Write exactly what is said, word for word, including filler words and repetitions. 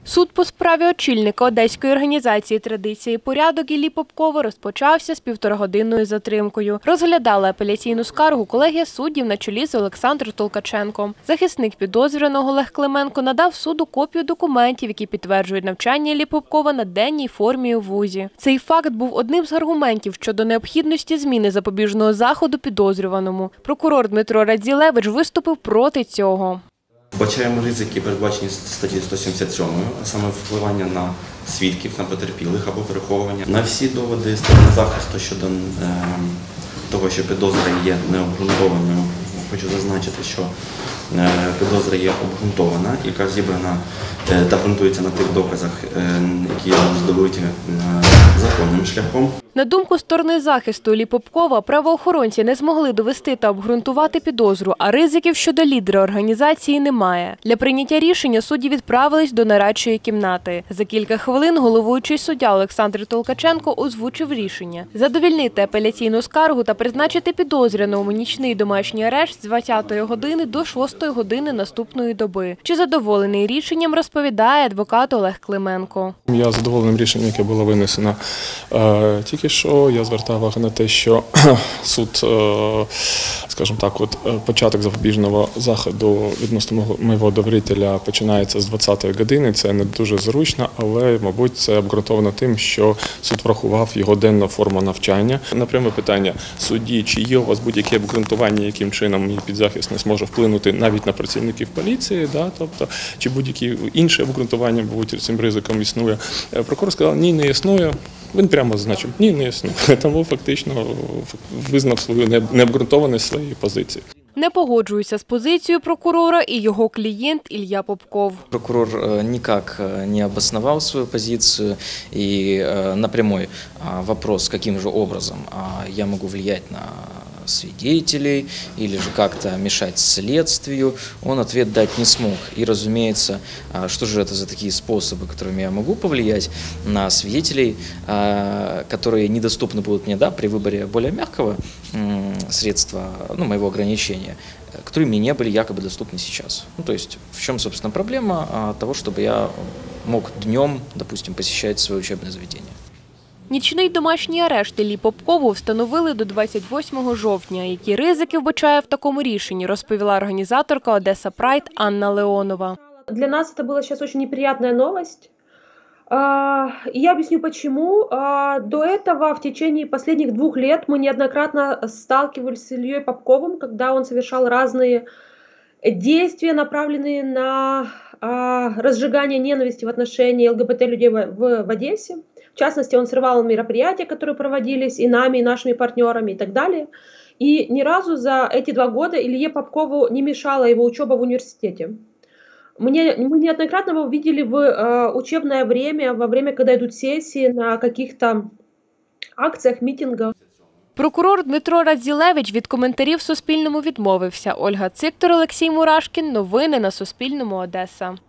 Суд по справі очільника одеської організації «Традиція і порядок» Іллі Попкова розпочався з півторагодинною затримкою. Розглядала апеляційну скаргу колегія суддів на чолі з Олександром Толкаченком. Захисник підозрюваного Олег Клименко надав суду копію документів, які підтверджують навчання Іллі Попкова на денній формі у вузі. Цей факт був одним з аргументів щодо необхідності зміни запобіжного заходу підозрюваному. Прокурор Дмитро Радзілевич виступив проти цього. Вбачаємо ризики, передбачені статтею сто сімдесят сім, а саме впливання на свідків, на потерпілих або переховування. На всі доводи сторони захисту щодо е, того, що підозра є необґрунтованою, хочу зазначити, що е, підозра є обґрунтована, яка зібрана е, та ґрунтується на тих доказах, е, які здобуті е, законним шляхом. На думку сторони захисту Іллі Попкова, правоохоронці не змогли довести та обґрунтувати підозру, а ризиків щодо лідера організації немає. Для прийняття рішення судді відправились до нарадчої кімнати. За кілька хвилин головуючий суддя Олександр Толкаченко озвучив рішення – задовільнити апеляційну скаргу та призначити підозрюваному нічний домашній арешт з двадцятої години до шостої години наступної доби. Чи задоволений рішенням, розповідає адвокат Олег Клименко. Я задоволений рішенням, яке було винесено тільки що. Я звертав увагу на те, що суд, скажімо так, от початок запобіжного заходу відносно моєго довірителя починається з двадцятої години. Це не дуже зручно, але, мабуть, це обґрунтовано тим, що суд врахував його денну форму навчання. Напряме питання судді, чи є у вас будь-яке обґрунтування, яким чином мій підзахисний зможе вплинути навіть на працівників поліції, да? Тобто, чи будь-які інші обґрунтування, мабуть, цим ризиком існує. Прокурор сказав, ні, не існує. Він прямо зазначив, ні, не існує. Тому фактично визнав свою необґрунтованість своєї позиції. Не погоджуюся з позицією прокурора і його клієнт Ілля Попков. Прокурор никак не обосновал свою позицию, и на прямой вопрос, каким же образом я могу влиять на свидетелей или же как-то мешать следствию, он ответ дать не смог. И, разумеется, что же это за такие способы, которыми я могу повлиять на свидетелей, которые недоступны будут мне, да, при выборе более мягкого средства, ну, моего ограничения, которые мне не были якобы доступны сейчас. Ну, то есть в чем, собственно, проблема того, чтобы я мог днем, допустим, посещать свое учебное заведение. Нічний домашній арешт Іллі Попкову встановили до двадцять восьмого жовтня. Які ризики вбачає в такому рішенні, розповіла організаторка Одесса Прайд Анна Леонова. Для нас это была сейчас очень неприятная новость. Я объясню почему. До этого в течение последних двух лет мы неоднократно сталкивались с Ильей Попковым, когда он совершал разные действия, направленные на разжигание ненависти в отношении ЛГБТ-людей в, в Одессе. В частности, он срывал мероприятия, которые проводились и нами, и нашими партнерами, и так далее. И ни разу за эти два года Илье Попкову не мешала его учеба в университете. Мне, мы неоднократно его видели в э, учебное время, во время, когда идут сессии, на каких-то акциях, митингах. Прокурор Дмитро Радзілевич від коментарів Суспільному відмовився. Ольга Циктор, Олексій Мурашкін. Новини на Суспільному. Одеса.